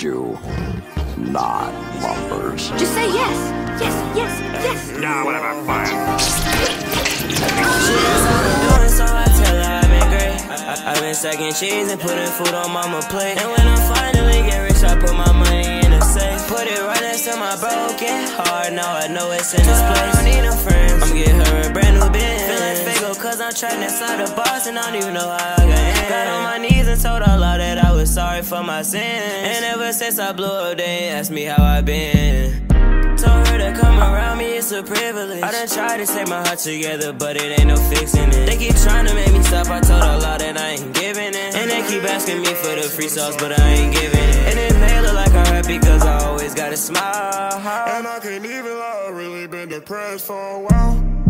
you, not Lumbers. Just say yes. Yes, yes, yes. Nah, whatever, fine. She asked what I'm doing, so I tell her I've been great. I've been stacking cheese and putting food on mama's plate. And when I finally get rich, I put my money in a safe. Put it right next to my broken heart, now I know it's in this place. I don't need no friends, I'ma get her a brand new Benz. Feeling Fago cause I'm trapped inside the box and I don't even know how I got in. Got on my knees and told Allah that I was sorry for my sins. And ever since I blew up, they asked me how I been. Told her to come around me, it's a privilege. I done tried to take my heart together, but it ain't no fixing it. They keep trying to make me stop, I told Allah that I ain't giving it. And they keep asking me for the free sauce, but I ain't giving it. And it may look like I'm happy cause I always gotta smile. And I can't even lie, I've really been depressed for a while.